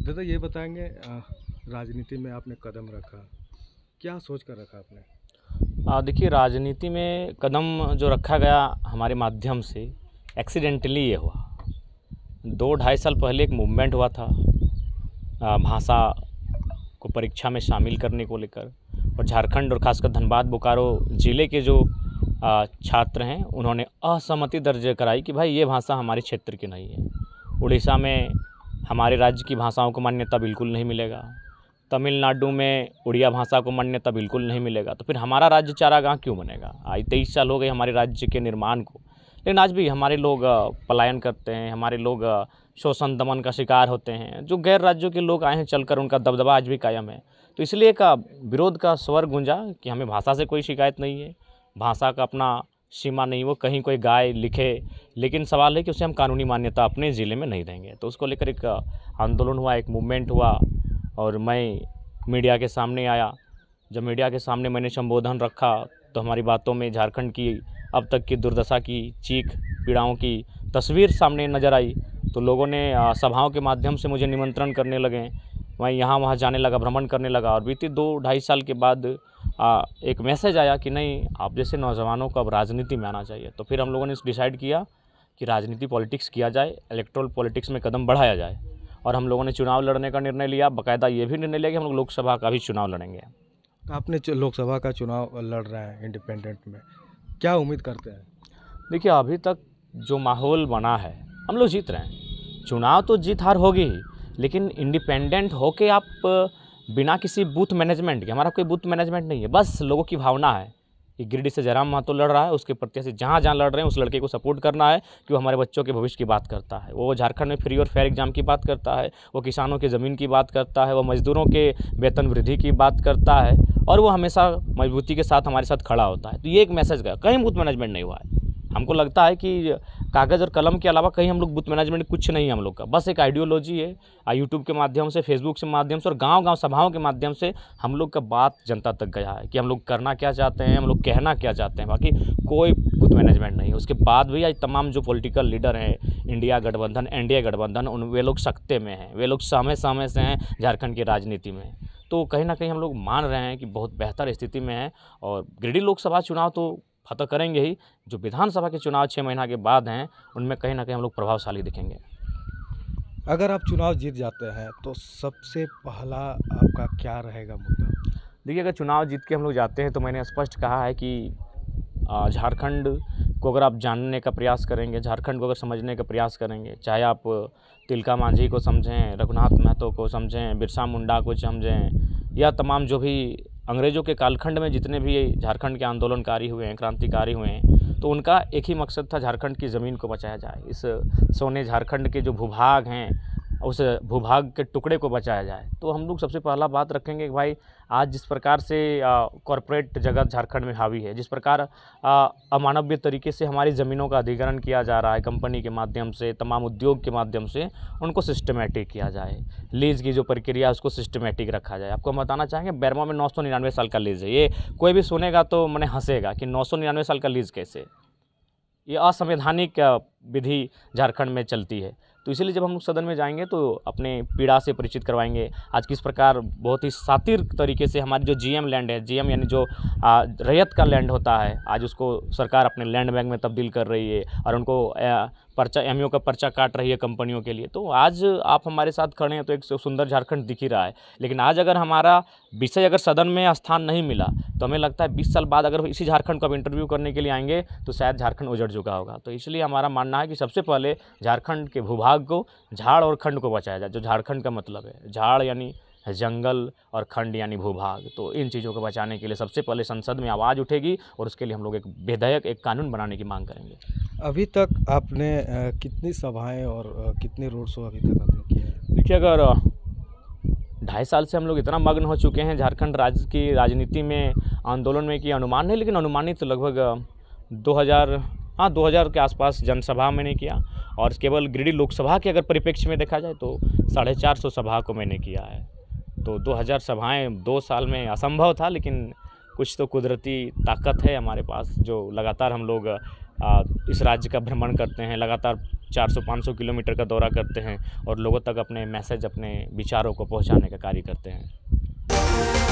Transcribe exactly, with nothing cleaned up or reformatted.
दादा ये बताएंगे अ, राजनीति में आपने कदम रखा, क्या सोच कर रखा आपने? आ, देखिए, राजनीति में कदम जो रखा गया हमारे माध्यम से एक्सीडेंटली ये हुआ। दो ढाई साल पहले एक मूवमेंट हुआ था आ, भाषा को परीक्षा में शामिल करने को लेकर, और झारखंड और खासकर धनबाद बोकारो ज़िले के जो आ, छात्र हैं उन्होंने असहमति दर्ज कराई कि भाई ये भाषा हमारे क्षेत्र की नहीं है। उड़ीसा में हमारे राज्य की भाषाओं को मान्यता बिल्कुल नहीं मिलेगा, तमिलनाडु में उड़िया भाषा को मान्यता बिल्कुल नहीं मिलेगा, तो फिर हमारा राज्य चारागाह क्यों बनेगा? आज तेईस साल हो गए हमारे राज्य के निर्माण को, लेकिन आज भी हमारे लोग पलायन करते हैं, हमारे लोग शोषण दमन का शिकार होते हैं। जो गैर राज्यों के लोग आए हैं चलकर, उनका दबदबा आज भी कायम है। तो इसलिए एक विरोध का स्वर गूंजा कि हमें भाषा से कोई शिकायत नहीं है, भाषा का अपना सीमा नहीं, वो कहीं कोई गाय लिखे, लेकिन सवाल है कि उसे हम कानूनी मान्यता अपने ज़िले में नहीं देंगे। तो उसको लेकर एक आंदोलन हुआ, एक मूवमेंट हुआ, और मैं मीडिया के सामने आया। जब मीडिया के सामने मैंने संबोधन रखा तो हमारी बातों में झारखंड की अब तक की दुर्दशा की, चीख पीड़ाओं की तस्वीर सामने नज़र आई। तो लोगों ने सभाओं के माध्यम से मुझे निमंत्रण करने लगे, मैं यहाँ वहाँ जाने लगा, भ्रमण करने लगा। और बीती दो ढाई साल के बाद आ, एक मैसेज आया कि नहीं, आप जैसे नौजवानों को अब राजनीति में आना चाहिए। तो फिर हम लोगों ने डिसाइड किया कि राजनीति पॉलिटिक्स किया जाए, इलेक्ट्रल पॉलिटिक्स में कदम बढ़ाया जाए, और हम लोगों ने चुनाव लड़ने का निर्णय लिया। बाकायदा ये भी निर्णय लिया कि हम लोग लोकसभा का भी चुनाव लड़ेंगे। आपने जो लोकसभा का चुनाव लड़ रहे हैं इंडिपेंडेंट में, क्या उम्मीद करते हैं? देखिए, अभी तक जो माहौल बना है, हम लोग जीत रहे हैं। चुनाव तो जीत हार होगी ही, लेकिन इंडिपेंडेंट होके आप बिना किसी बूथ मैनेजमेंट के, हमारा कोई बूथ मैनेजमेंट नहीं है, बस लोगों की भावना है कि गिरिडीह से जयराम महतो लड़ रहा है, उसके प्रत्याशी जहाँ जहाँ लड़ रहे हैं उस लड़के को सपोर्ट करना है कि वो हमारे बच्चों के भविष्य की बात करता है, वो झारखंड में फ्री और फेयर एग्जाम की बात करता है, वो किसानों की ज़मीन की बात करता है, वो मजदूरों के वेतन वृद्धि की बात करता है, और वो हमेशा मजबूती के साथ हमारे साथ खड़ा होता है। तो ये एक मैसेज गया, कहीं बूथ मैनेजमेंट नहीं हुआ है। हमको लगता है कि कागज़ और कलम के अलावा कहीं हम लोग बूथ मैनेजमेंट कुछ नहीं है हम लोग का, बस एक आइडियोलॉजी है। यूट्यूब के माध्यम से, फेसबुक के माध्यम से और गांव-गांव सभाओं के माध्यम से हम लोग का बात जनता तक गया है कि हम लोग करना क्या चाहते हैं, हम लोग कहना क्या चाहते हैं। बाकी कोई बूथ मैनेजमेंट नहीं है। उसके बाद भी आज तमाम जो पॉलिटिकल लीडर हैं, इंडिया गठबंधन, एनडीए गठबंधन, उन वे लोग सत्ते में हैं, वे लोग सामने सामने से हैं झारखंड की राजनीति में। तो कहीं ना कहीं हम लोग मान रहे हैं कि बहुत बेहतर स्थिति में है, और गिरिडीह लोकसभा चुनाव तो फतह करेंगे ही। जो विधानसभा के चुनाव छः महीना के बाद हैं, उनमें कहीं ना कहीं हम लोग प्रभावशाली दिखेंगे। अगर आप चुनाव जीत जाते हैं तो सबसे पहला आपका क्या रहेगा मुद्दा? देखिए, अगर चुनाव जीत के हम लोग जाते हैं तो मैंने स्पष्ट कहा है कि झारखंड को अगर आप जानने का प्रयास करेंगे, झारखंड को अगर समझने का प्रयास करेंगे, चाहे आप तिलका मांझी को समझें, रघुनाथ महतो को समझें, बिरसा मुंडा को समझें, या तमाम जो भी अंग्रेज़ों के कालखंड में जितने भी झारखंड के आंदोलनकारी हुए हैं, क्रांतिकारी हुए हैं, तो उनका एक ही मकसद था, झारखंड की ज़मीन को बचाया जाए। इस सोने झारखंड के जो भूभाग हैं, उस भूभाग के टुकड़े को बचाया जाए। तो हम लोग सबसे पहला बात रखेंगे कि भाई आज जिस प्रकार से कॉरपोरेट जगत झारखंड में हावी है, जिस प्रकार अमानवीय तरीके से हमारी ज़मीनों का अधिग्रहण किया जा रहा है कंपनी के माध्यम से, तमाम उद्योग के माध्यम से, उनको सिस्टमेटिक किया जाए। लीज़ की जो प्रक्रिया है उसको सिस्टमेटिक रखा जाए। आपको हम बताना चाहेंगे, बैरमा में नौ सौ निन्यानवे साल का लीज़ है। ये कोई भी सुनेगा तो मैंने हंसेगा कि नौ सौ निन्यानवे साल का लीज़ कैसे? ये असंवैधानिक विधि झारखंड में चलती है। तो इसीलिए जब हम लोग सदन में जाएंगे तो अपने पीड़ा से परिचित करवाएंगे। आज किस प्रकार बहुत ही सातिर तरीके से हमारी जो जीएम लैंड है, जीएम यानी जो रैयत का लैंड होता है, आज उसको सरकार अपने लैंड बैंक में तब्दील कर रही है, और उनको पर्चा एमओ का पर्चा काट रही है कंपनियों के लिए। तो आज आप हमारे साथ खड़े हैं तो एक सुंदर झारखंड दिख ही रहा है। लेकिन आज अगर हमारा विषय अगर सदन में स्थान नहीं मिला तो हमें लगता है बीस साल बाद अगर इसी झारखंड को आप इंटरव्यू करने के लिए आएंगे तो शायद झारखंड उजड़ चुका होगा। तो इसलिए हमारा मानना है कि सबसे पहले झारखंड के भूभाग को, झाड़ और खंड को बचाया जाए। जो झारखंड का मतलब है, झाड़ यानी जंगल और खंड यानी भूभाग, तो इन चीज़ों को बचाने के लिए सबसे पहले संसद में आवाज़ उठेगी, और उसके लिए हम लोग एक विधेयक, एक कानून बनाने की मांग करेंगे। अभी तक आपने कितनी सभाएं और कितने रोड शो अभी तक आपने किए हैं? देखिए, अगर ढाई साल से हम लोग इतना मग्न हो चुके हैं झारखंड राज्य की राजनीति में, आंदोलन में, कि अनुमान नहीं, लेकिन अनुमानित तो लगभग दो हज़ार हाँ दो हज़ार के आसपास जनसभा मैंने किया, और केवल गिरिडीह लोकसभा के अगर परिप्रेक्ष्य में देखा जाए तो साढ़े चार सौ सभा को मैंने किया है। तो दो हज़ार सभाएं दो साल में असंभव था, लेकिन कुछ तो कुदरती ताकत है हमारे पास, जो लगातार हम लोग इस राज्य का भ्रमण करते हैं, लगातार चार सौ पाँच सौ किलोमीटर का दौरा करते हैं और लोगों तक अपने मैसेज, अपने विचारों को पहुंचाने का कार्य करते हैं।